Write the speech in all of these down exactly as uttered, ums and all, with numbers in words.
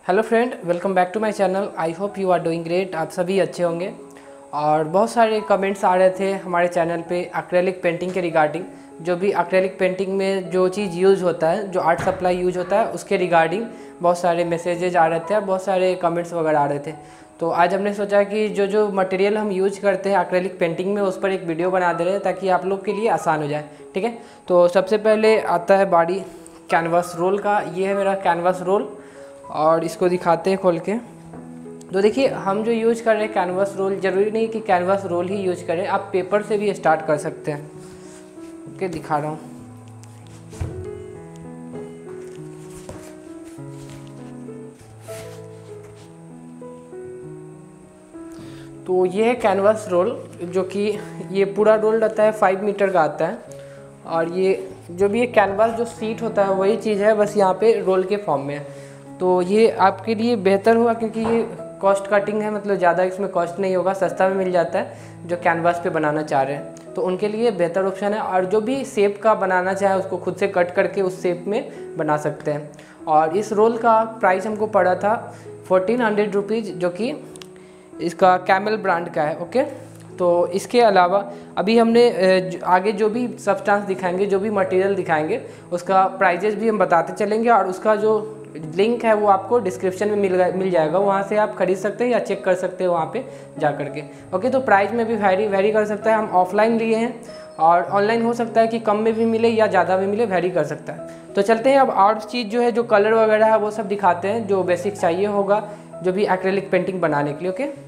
Hello friend, welcome back to my channel. I hope you are doing great. आप सभी अच्छे होंगे। और बहुत सारे कमेंट्स आ रहे थे हमारे चैनल पे एक्रेलिक पेंटिंग के रिगार्डिंग। जो भी एक्रेलिक पेंटिंग में जो चीज़ यूज़ होता है, जो आर्ट सप्लाई यूज होता है, उसके रिगार्डिंग बहुत सारे मैसेजेज आ रहे थे और बहुत सारे कमेंट्स वगैरह आ रहे थे। तो आज हमने सोचा कि जो जो मटेरियल हम यूज करते हैं एक्रेलिक पेंटिंग में, उस पर एक वीडियो बना दे रहे हैं ताकि आप लोग के लिए आसान हो जाए। ठीक है, तो सबसे पहले आता है बॉडी कैनवास रोल का। ये है मेरा कैनवास रोल और इसको दिखाते हैं खोल के। तो देखिए, हम जो यूज कर रहे हैं कैनवास रोल, ज़रूरी नहीं कि कैनवास रोल ही यूज करें, आप पेपर से भी स्टार्ट कर सकते हैं। ओके, दिखा रहा हूँ। तो ये है कैनवास रोल, जो कि ये पूरा रोल रहता है फाइव मीटर का आता है। और ये जो भी ये कैनवास जो सीट होता है वही चीज़ है, बस यहाँ पे रोल के फॉर्म में है। तो ये आपके लिए बेहतर होगा क्योंकि ये कॉस्ट कटिंग है, मतलब ज़्यादा इसमें कॉस्ट नहीं होगा, सस्ता में मिल जाता है। जो कैनवास पे बनाना चाह रहे हैं तो उनके लिए बेहतर ऑप्शन है। और जो भी शेप का बनाना चाहे उसको खुद से कट करके उस शेप में बना सकते हैं। और इस रोल का प्राइस हमको पड़ा था फोर्टीन हंड्रेड रुपीज़, जो कि इसका कैमल ब्रांड का है। ओके, तो इसके अलावा अभी हमने आगे जो भी सब्सटेंस दिखाएंगे, जो भी मटेरियल दिखाएंगे, उसका प्राइजेस भी हम बताते चलेंगे। और उसका जो लिंक है वो आपको डिस्क्रिप्शन में मिल मिल जाएगा, वहाँ से आप खरीद सकते हैं या चेक कर सकते हैं वहाँ पे जा करके। ओके, तो प्राइस में भी वेरी वेरी कर सकता है। हम ऑफलाइन लिए हैं और ऑनलाइन हो सकता है कि कम में भी मिले या ज़्यादा भी मिले, वेरी कर सकता है। तो चलते हैं अब और चीज़ जो है, जो कलर वगैरह है वो सब दिखाते हैं, जो बेसिक चाहिए होगा जो भी एक्रेलिक पेंटिंग बनाने के लिए। ओके,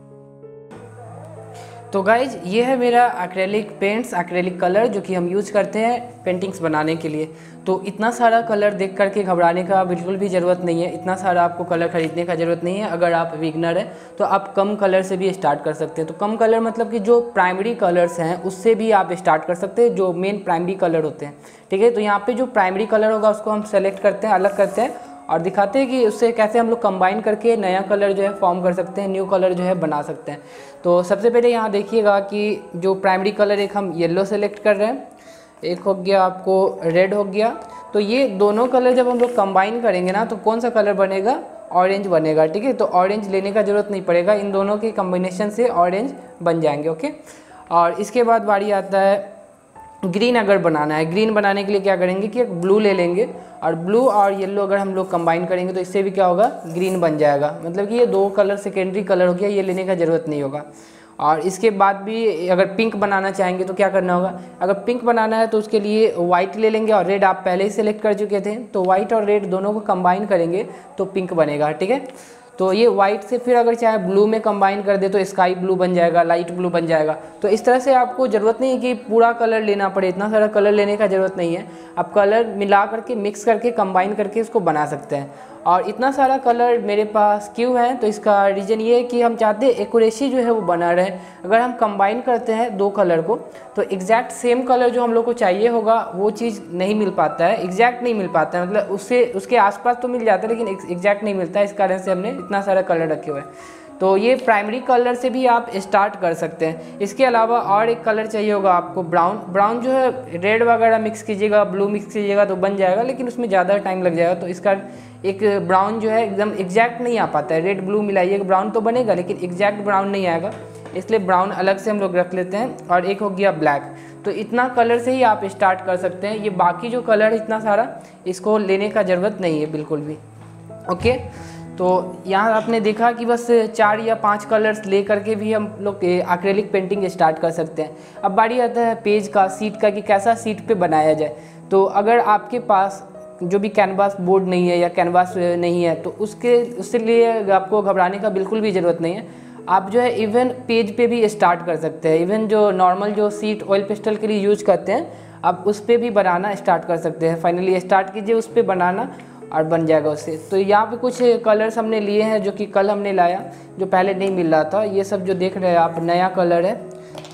तो गाइज ये है मेरा एक्रेलिक पेंट्स, एक्रेलिक कलर जो कि हम यूज़ करते हैं पेंटिंग्स बनाने के लिए। तो इतना सारा कलर देख करके घबराने का बिल्कुल भी ज़रूरत नहीं है, इतना सारा आपको कलर ख़रीदने का ज़रूरत नहीं है। अगर आप बिगनर हैं तो आप कम कलर से भी स्टार्ट कर सकते हैं। तो कम कलर मतलब कि जो प्राइमरी कलर्स हैं उससे भी आप स्टार्ट कर सकते हैं, जो मेन प्राइमरी कलर होते हैं। ठीक है, तो यहाँ पर जो प्राइमरी कलर होगा उसको हम सेलेक्ट करते हैं, अलग करते हैं और दिखाते हैं कि उससे कैसे हम लोग कंबाइन करके नया कलर जो है फॉर्म कर सकते हैं, न्यू कलर जो है बना सकते हैं। तो सबसे पहले यहाँ देखिएगा कि जो प्राइमरी कलर, एक हम येलो सेलेक्ट कर रहे हैं, एक हो गया आपको रेड हो गया। तो ये दोनों कलर जब हम लोग कंबाइन करेंगे ना, तो कौन सा कलर बनेगा? ऑरेंज बनेगा। ठीक है, तो ऑरेंज लेने का ज़रूरत नहीं पड़ेगा, इन दोनों के कम्बिनेशन से ऑरेंज बन जाएंगे। ओके, और इसके बाद बारी आता है ग्रीन। अगर बनाना है, ग्रीन बनाने के लिए क्या करेंगे कि एक ब्लू ले लेंगे और ब्लू और येलो अगर हम लोग कंबाइन करेंगे तो इससे भी क्या होगा? ग्रीन बन जाएगा। मतलब कि ये दो कलर सेकेंडरी कलर हो गया, ये लेने का ज़रूरत नहीं होगा। और इसके बाद भी अगर पिंक बनाना चाहेंगे तो क्या करना होगा? अगर पिंक बनाना है तो उसके लिए वाइट ले लेंगे और रेड आप पहले ही सेलेक्ट कर चुके थे, तो वाइट और रेड दोनों को कंबाइन करेंगे तो पिंक बनेगा। ठीक है, तो ये वाइट से फिर अगर चाहे ब्लू में कंबाइन कर दे तो स्काई ब्लू बन जाएगा, लाइट ब्लू बन जाएगा। तो इस तरह से आपको ज़रूरत नहीं है कि पूरा कलर लेना पड़े, इतना सारा कलर लेने का ज़रूरत नहीं है। आप कलर मिला करके, मिक्स करके, कंबाइन करके इसको बना सकते हैं। और इतना सारा कलर मेरे पास क्यों है? तो इसका रीज़न ये है कि हम चाहते हैं एक्यूरेसी जो है वो बना रहे। अगर हम कंबाइन करते हैं दो कलर को तो एग्जैक्ट सेम कलर जो हम लोग को चाहिए होगा वो चीज़ नहीं मिल पाता है, एग्जैक्ट नहीं मिल पाता है। मतलब उससे उसके आसपास तो मिल जाता है लेकिन एग्जैक्ट नहीं मिलता है। इस कारण से हमने इतना सारा कलर रखे हुए हैं। तो ये प्राइमरी कलर से भी आप स्टार्ट कर सकते हैं। इसके अलावा और एक कलर चाहिए होगा आपको, ब्राउन। ब्राउन जो है रेड वगैरह मिक्स कीजिएगा, ब्लू मिक्स कीजिएगा तो बन जाएगा, लेकिन उसमें ज़्यादा टाइम लग जाएगा। तो इसका एक ब्राउन जो है एकदम एग्जैक्ट नहीं आ पाता है। रेड ब्लू मिलाइएगा, ब्राउन तो बनेगा लेकिन एग्जैक्ट ब्राउन नहीं आएगा, इसलिए ब्राउन अलग से हम लोग रख लेते हैं। और एक हो गया ब्लैक। तो इतना कलर से ही आप स्टार्ट कर सकते हैं। ये बाकी जो कलर है इतना सारा, इसको लेने का ज़रूरत नहीं है बिल्कुल भी। ओके, तो यहाँ आपने देखा कि बस चार या पांच कलर्स ले करके भी हम लोग एक्रेलिक पेंटिंग स्टार्ट कर सकते हैं। अब बारी आता है पेज का, सीट का, कि कैसा सीट पे बनाया जाए। तो अगर आपके पास जो भी कैनवास बोर्ड नहीं है या कैनवास नहीं है तो उसके उसके लिए आपको घबराने का बिल्कुल भी ज़रूरत नहीं है। आप जो है इवन पेज पे भी स्टार्ट कर सकते हैं। इवन जो नॉर्मल जो सीट ऑयल पेस्टल के लिए यूज करते हैं, आप उस पर भी बनाना स्टार्ट कर सकते हैं। फाइनली स्टार्ट कीजिए उस पर बनाना और बन जाएगा उससे। तो यहाँ पे कुछ कलर्स हमने लिए हैं जो कि कल हमने लाया, जो पहले नहीं मिल रहा था। ये सब जो देख रहे हैं आप नया कलर है,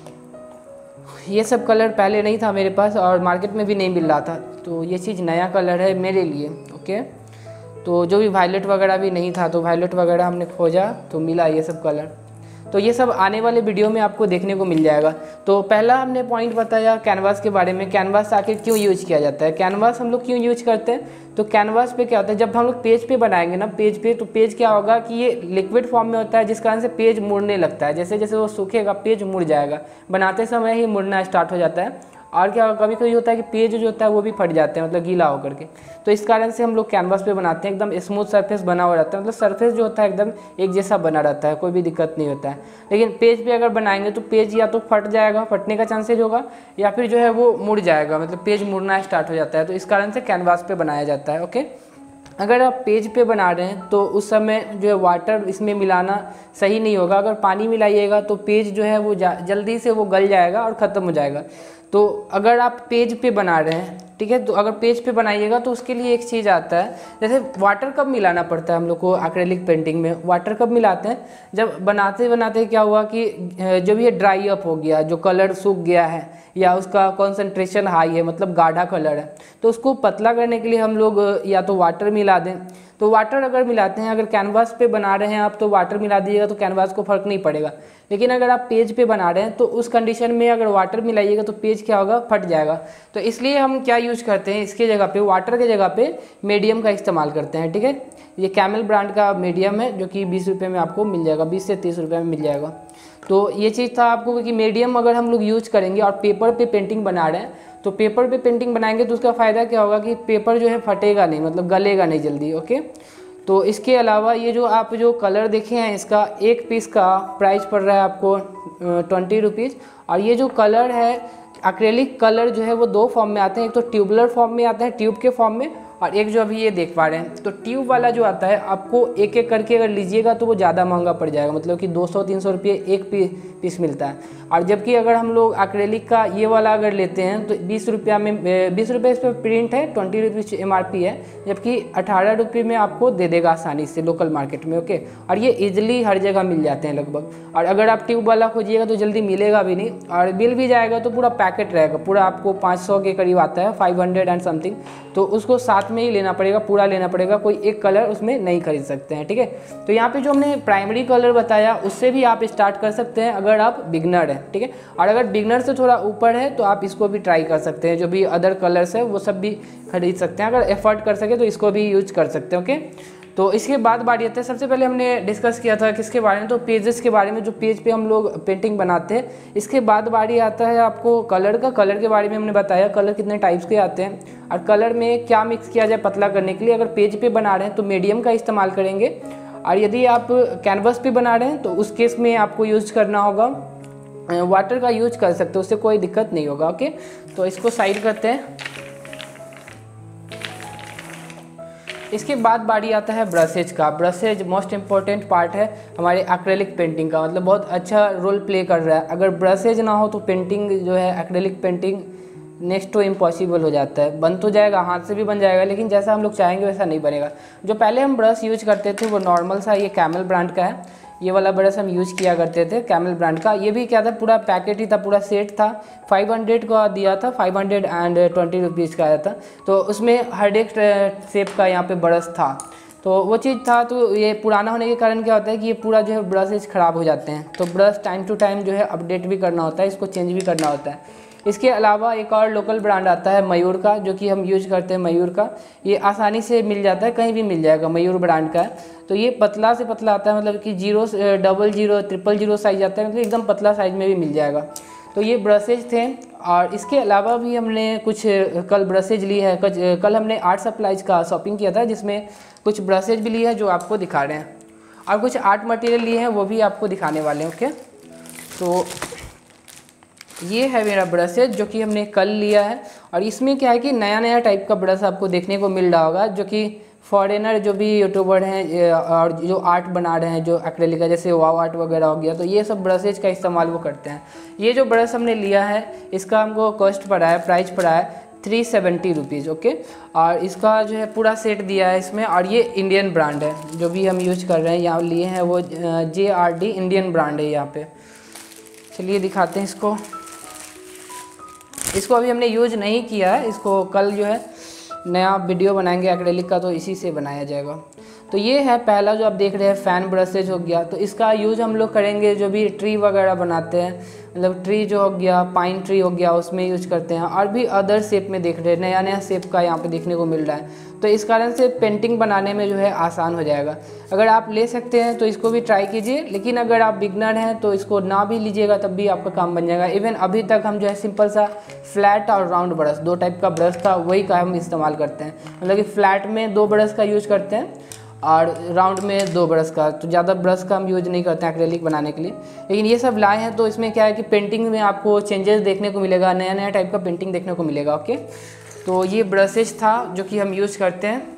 ये सब कलर पहले नहीं था मेरे पास और मार्केट में भी नहीं मिल रहा था। तो ये चीज़ नया कलर है मेरे लिए। ओके, तो जो भी वायलेट वगैरह भी नहीं था तो वायलेट वगैरह हमने खोजा तो मिला ये सब कलर। तो ये सब आने वाले वीडियो में आपको देखने को मिल जाएगा। तो पहला हमने पॉइंट बताया कैनवास के बारे में, कैनवास आखिर क्यों यूज किया जाता है। कैनवास हम लोग क्यों यूज करते हैं? तो कैनवास पे क्या होता है, जब हम लोग पेज पे बनाएंगे ना पेज पे, तो पेज क्या होगा कि ये लिक्विड फॉर्म में होता है, जिस कारण से पेज मुड़ने लगता है। जैसे जैसे वो सूखेगा पेज मुड़ जाएगा, बनाते समय ही मुड़ना स्टार्ट हो जाता है। और क्या कभी कभी होता है कि पेज जो होता है वो भी फट जाते हैं, मतलब गीला होकर के। तो इस कारण से हम लोग कैनवास पे बनाते हैं, एकदम स्मूथ सरफेस बना हुआ रहता है, मतलब सरफेस जो होता है एकदम एक जैसा बना रहता है, कोई भी दिक्कत नहीं होता है। लेकिन पेज पे अगर बनाएंगे तो पेज या तो फट जाएगा, फटने का चांसेज होगा, या फिर जो है वो मुड़ जाएगा, मतलब पेज मुड़ना स्टार्ट हो जाता है। तो इस कारण से कैनवास पे बनाया जाता है। ओके, अगर आप पेज पे बना रहे हैं तो उस समय जो है वाटर इसमें मिलाना सही नहीं होगा। अगर पानी मिलाइएगा तो पेज जो है वो जल्दी से वो गल जाएगा और ख़त्म हो जाएगा। तो अगर आप पेज पे बना रहे हैं, ठीक है, तो अगर पेज पे बनाइएगा तो उसके लिए एक चीज़ आता है, जैसे वाटर कब मिलाना पड़ता है हम लोग को एक्रेलिक पेंटिंग में। वाटर कब मिलाते हैं, जब बनाते बनाते क्या हुआ कि जो भी ये ड्राई अप हो गया, जो कलर सूख गया है या उसका कॉन्सेंट्रेशन हाई है, मतलब गाढ़ा कलर है, तो उसको पतला करने के लिए हम लोग या तो वाटर मिला दें। तो वाटर अगर मिलाते हैं, अगर कैनवास पे बना रहे हैं आप तो वाटर मिला दीजिएगा तो कैनवास को फ़र्क नहीं पड़ेगा। लेकिन अगर आप पेज पे बना रहे हैं तो उस कंडीशन में अगर वाटर मिलाइएगा तो पेज क्या होगा, फट जाएगा। तो इसलिए हम क्या यूज करते हैं, इसके जगह पे वाटर के जगह पे मीडियम का इस्तेमाल करते हैं। ठीक है, ये कैमल ब्रांड का मीडियम है जो कि बीस रुपये में आपको मिल जाएगा, बीस से तीस रुपये में मिल जाएगा। तो ये चीज़ था आपको कि मीडियम अगर हम लोग यूज करेंगे और पेपर पे पेंटिंग बना रहे हैं तो पेपर पे पेंटिंग बनाएंगे तो उसका फ़ायदा क्या होगा कि पेपर जो है फटेगा नहीं, मतलब गलेगा नहीं जल्दी। ओके, तो इसके अलावा ये जो आप जो कलर देखे हैं, इसका एक पीस का प्राइस पड़ रहा है आपको ट्वेंटी रुपीज़। और ये जो कलर है एक्रेलिक कलर जो है वो दो फॉर्म में आते हैं, एक तो ट्यूबुलर फॉर्म में आते हैं, ट्यूब के फॉर्म में, और एक जो अभी ये देख पा रहे हैं। तो ट्यूब वाला जो आता है आपको एक एक करके अगर लीजिएगा तो वो ज़्यादा महंगा पड़ जाएगा, मतलब कि दो सौ तीन सौ रुपये एक पी, पीस मिलता है। और जबकि अगर हम लोग एक्रेलिक का ये वाला अगर लेते हैं तो बीस रुपया में बीस रुपये इस पर प्रिंट है, twenty rupees M R P है, जबकि अठारह रुपये में आपको दे देगा आसानी से लोकल मार्केट में। ओके, और ये ईजिली हर जगह मिल जाते हैं लगभग। और अगर आप ट्यूब वाला खोजिएगा तो जल्दी मिलेगा भी नहीं, और बिल भी जाएगा तो पूरा पैकेट रहेगा, पूरा आपको पाँच सौ के करीब आता है, फाइव हंड्रेड एंड समथिंग। तो उसको साथ में ही लेना पड़ेगा, पूरा लेना पड़ेगा, कोई एक कलर उसमें नहीं खरीद सकते हैं। ठीक है, तो यहाँ पे जो हमने प्राइमरी कलर बताया उससे भी आप स्टार्ट कर सकते हैं अगर आप बिगनर हैं। ठीक है, और अगर बिगनर से थोड़ा ऊपर है तो आप इसको भी ट्राई कर सकते हैं, जो भी अदर कलर्स है वो सब भी खरीद सकते हैं। अगर एफर्ट कर सके तो इसको भी यूज कर सकते हैं। ओके, तो इसके बाद बारी आती है, सबसे पहले हमने डिस्कस किया था किसके बारे में, तो पेजेस के बारे में, जो पेज पे हम लोग पेंटिंग बनाते हैं। इसके बाद बारी आता है आपको कलर का। कलर के बारे में हमने बताया कलर कितने टाइप्स के आते हैं और कलर में क्या मिक्स किया जाए पतला करने के लिए। अगर पेज पे बना रहे हैं तो मीडियम का इस्तेमाल करेंगे, और यदि आप कैनवस पे बना रहे हैं तो उस केस में आपको यूज करना होगा वाटर का यूज कर सकते हो, उससे कोई दिक्कत नहीं होगा। ओके, तो इसको साइड करते हैं। इसके बाद बारी आता है ब्रशेज का। ब्रशेज मोस्ट इम्पॉर्टेंट पार्ट है हमारे एक्रेलिक पेंटिंग का, मतलब बहुत अच्छा रोल प्ले कर रहा है। अगर ब्रशेज ना हो तो पेंटिंग जो है एक्रेलिक पेंटिंग नेक्स्ट तो इम्पॉसिबल हो जाता है। बन तो जाएगा, हाथ से भी बन जाएगा, लेकिन जैसा हम लोग चाहेंगे वैसा नहीं बनेगा। जो पहले हम ब्रश यूज करते थे वो नॉर्मल सा, ये कैमल ब्रांड का है, ये वाला ब्रश हम यूज किया करते थे कैमल ब्रांड का। ये भी क्या था, पूरा पैकेट ही था, पूरा सेट था, फाइव हंड्रेड का दिया था, five hundred and twenty rupees का आया था। तो उसमें हर एक शेप का यहाँ पे ब्रश था, तो वो चीज़ था। तो ये पुराना होने के कारण क्या होता है कि ये पूरा जो है ब्रशेज ख़राब हो जाते हैं, तो ब्रश टाइम टू टाइम जो है अपडेट भी करना होता है, इसको चेंज भी करना होता है। इसके अलावा एक और लोकल ब्रांड आता है मयूर का, जो कि हम यूज करते हैं मयूर का। ये आसानी से मिल जाता है, कहीं भी मिल जाएगा, मयूर ब्रांड का है। तो ये पतला से पतला आता है, मतलब कि zero double zero triple zero size आता है, मतलब एकदम पतला साइज में भी मिल जाएगा। तो ये ब्रशेज थे। और इसके अलावा भी हमने कुछ कल ब्रशेज ली है, कल हमने आर्ट सप्लाइज का शॉपिंग किया था, जिसमें कुछ ब्रशेज भी लिए हैं जो आपको दिखा रहे हैं, और कुछ आर्ट मटेरियल लिए हैं वो भी आपको दिखाने वाले हैं। ओके, तो ये है मेरा ब्रशेज जो कि हमने कल लिया है। और इसमें क्या है कि नया नया टाइप का ब्रश आपको देखने को मिल रहा होगा, जो कि फॉरेनर जो भी यूट्यूबर हैं और जो आर्ट बना रहे हैं जो एक्रेलिक का, जैसे वाव आर्ट वगैरह हो गया, तो ये सब ब्रशेज का इस्तेमाल वो करते हैं। ये जो ब्रश हमने लिया है इसका हमको कॉस्ट पड़ा है, प्राइस पड़ा है थ्री सेवेंटी रुपीज़। ओके, और इसका जो है पूरा सेट दिया है इसमें, और ये इंडियन ब्रांड है जो भी हम यूज कर रहे हैं, यहाँ लिए हैं वो J R D Indian brand है यहाँ पे। चलिए दिखाते हैं इसको। इसको अभी हमने यूज नहीं किया है, इसको कल जो है नया वीडियो बनाएंगे एक्रेलिक का, तो इसी से बनाया जाएगा। तो ये है पहला जो आप देख रहे हैं फैन ब्रशेज हो गया। तो इसका यूज़ हम लोग करेंगे जो भी ट्री वगैरह बनाते हैं, मतलब ट्री जो हो गया, पाइन ट्री हो गया, उसमें यूज करते हैं। और भी अदर शेप में देख रहे हैं, नया नया शेप का यहाँ पे देखने को मिल रहा है। तो इस कारण से पेंटिंग बनाने में जो है आसान हो जाएगा। अगर आप ले सकते हैं तो इसको भी ट्राई कीजिए, लेकिन अगर आप बिगनर हैं तो इसको ना भी लीजिएगा तब भी आपका काम बन जाएगा। इवन अभी तक हम जो है सिंपल सा फ्लैट और राउंड ब्रश, दो टाइप का ब्रश था, वही का हम इस्तेमाल करते हैं। मतलब कि फ्लैट में दो ब्रश का यूज करते हैं और राउंड में दो ब्रश का। तो ज़्यादा ब्रश का हम यूज नहीं करते हैं एक्रेलिक बनाने के लिए। लेकिन ये सब लाए हैं तो इसमें क्या है कि पेंटिंग में आपको चेंजेस देखने को मिलेगा, नया नया टाइप का पेंटिंग देखने को मिलेगा। ओके, तो ये ब्रशेज था जो कि हम यूज करते हैं।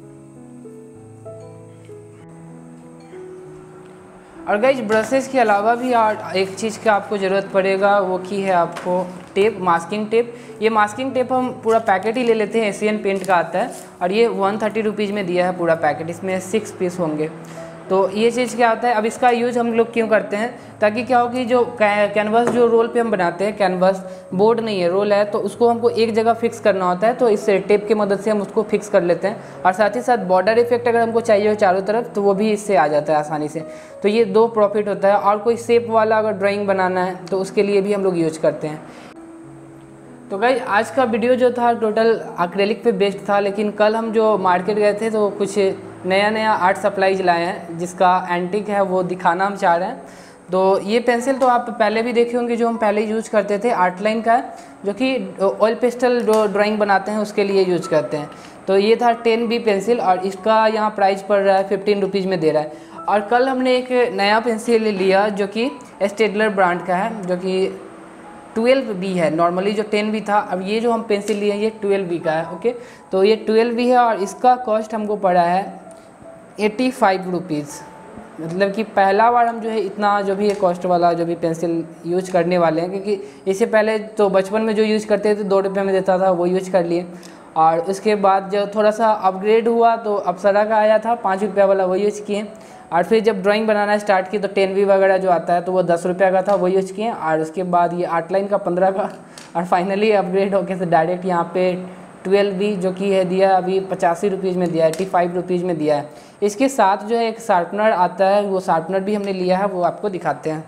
और गाइज ब्रशेज के अलावा भी एक चीज़ का आपको ज़रूरत पड़ेगा, वो की है आपको टेप, मास्किंग टेप। ये मास्किंग टेप हम पूरा पैकेट ही ले लेते हैं, एशियन पेंट का आता है और ये वन थर्टी रुपीज़ में दिया है पूरा पैकेट। इसमें सिक्स पीस होंगे। तो ये चीज़ क्या होता है, अब इसका यूज़ हम लोग क्यों करते हैं, ताकि क्या हो कि जो कैनवास जो रोल पे हम बनाते हैं, कैनवास बोर्ड नहीं है रोल है, तो उसको हमको एक जगह फिक्स करना होता है। तो इस टेप की मदद से हम उसको फिक्स कर लेते हैं। और साथ ही साथ बॉर्डर इफेक्ट अगर हमको चाहिए हो चारों तरफ तो वो भी इससे आ जाता है आसानी से। तो ये दो प्रॉफिट होता है। और कोई शेप वाला अगर ड्राइंग बनाना है तो उसके लिए भी हम लोग यूज करते हैं। तो गाइस आज का वीडियो जो था टोटल एक्रेलिक पे बेस्ड था, लेकिन कल हम जो मार्केट गए थे तो कुछ नया नया आर्ट सप्लाईज लाए हैं जिसका एंटिक है वो दिखाना हम चाह रहे हैं। तो ये पेंसिल तो आप पहले भी देखे होंगे, जो हम पहले यूज करते थे आर्ट लाइन का, जो कि ऑयल पेस्टल जो ड्राइंग बनाते हैं उसके लिए यूज करते हैं। तो ये था टेन बी पेंसिल और इसका यहाँ प्राइस पड़ रहा है फिफ्टीन रुपीज़ में दे रहा है। और कल हमने एक नया पेंसिल लिया जो कि स्टेडलर ब्रांड का है, जो कि ट्वेल्व बी है। नॉर्मली जो टेन बी था, अब ये जो हम पेंसिल लिए ये ट्वेल्व बी का है। ओके, तो ये ट्वेल्व बी है और इसका कॉस्ट हमको पड़ा है एटी फाइव रुपीज़। मतलब कि पहला बार हम जो है इतना जो भी है कॉस्ट वाला जो भी पेंसिल यूज करने वाले हैं, क्योंकि इससे पहले तो बचपन में जो यूज करते थे दो रुपये में देता था वो यूज कर लिए। और उसके बाद जब थोड़ा सा अपग्रेड हुआ तो अप्सरा का आया था पाँच रुपये वाला, वो यूज किए। और फिर जब ड्राइंग बनाना स्टार्ट की तो टेन बी वगैरह जो आता है तो वो दस रुपये का था, वो यूज किए। और उसके बाद ये आर्ट लाइन का पंद्रह का, और फाइनली अपग्रेड होकर से डायरेक्ट यहाँ पे ट्वेल्व बी जो कि है दिया अभी पचासी रुपीज़ में दिया है, एटी फाइव रुपीज़ में दिया है। इसके साथ जो है एक शार्पनर आता है, वो शार्पनर भी हमने लिया है, वो आपको दिखाते हैं।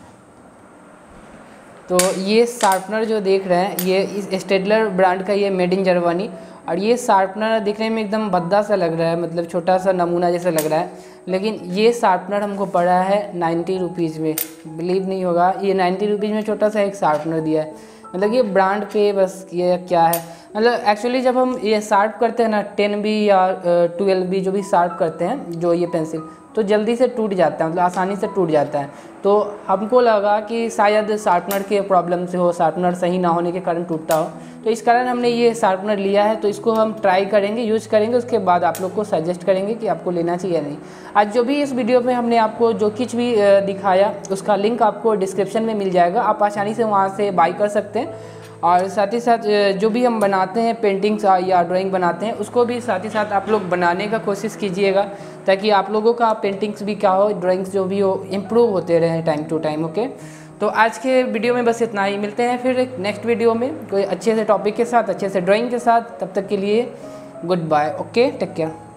तो ये शार्पनर जो देख रहे हैं ये इस स्टेडलर ब्रांड का, ये मेड इन जर्मनी। और ये शार्पनर दिखने में एकदम भद्दा सा लग रहा है, मतलब छोटा सा नमूना जैसा लग रहा है, लेकिन ये शार्पनर हमको पड़ा है नाइन्टी रुपीज़ में। बिलीव नहीं होगा, ये नाइन्टी रुपीज़ में छोटा सा एक शार्पनर दिया है। मतलब ये ब्रांड पे बस ये क्या है, मतलब एक्चुअली जब हम ये शार्प करते हैं ना टेन बी या ट्वेल्व बी जो भी शार्प करते हैं जो ये पेंसिल, तो जल्दी से टूट जाता है, मतलब आसानी से टूट जाता है। तो हमको लगा कि शायद शार्पनर के प्रॉब्लम से हो, शार्पनर सही ना होने के कारण टूटता हो, तो इस कारण हमने ये शार्पनर लिया है। तो इसको हम ट्राई करेंगे, यूज़ करेंगे, उसके बाद आप लोग को सजेस्ट करेंगे कि आपको लेना चाहिए या नहीं। आज जो भी इस वीडियो में हमने आपको जो कुछ भी दिखाया उसका लिंक आपको डिस्क्रिप्शन में मिल जाएगा, आप आसानी से वहाँ से बाई कर सकते हैं। और साथ ही साथ जो भी हम बनाते हैं पेंटिंग्स या ड्राइंग बनाते हैं उसको भी साथ ही साथ आप लोग बनाने का कोशिश कीजिएगा, ताकि आप लोगों का पेंटिंग्स भी क्या हो, ड्राइंग्स जो भी हो इम्प्रूव होते रहें टाइम टू टाइम। ओके, तो आज के वीडियो में बस इतना ही। मिलते हैं फिर एक नेक्स्ट वीडियो में कोई अच्छे से टॉपिक के साथ, अच्छे से ड्राइंग के साथ। तब तक के लिए good bye. Okay, take care.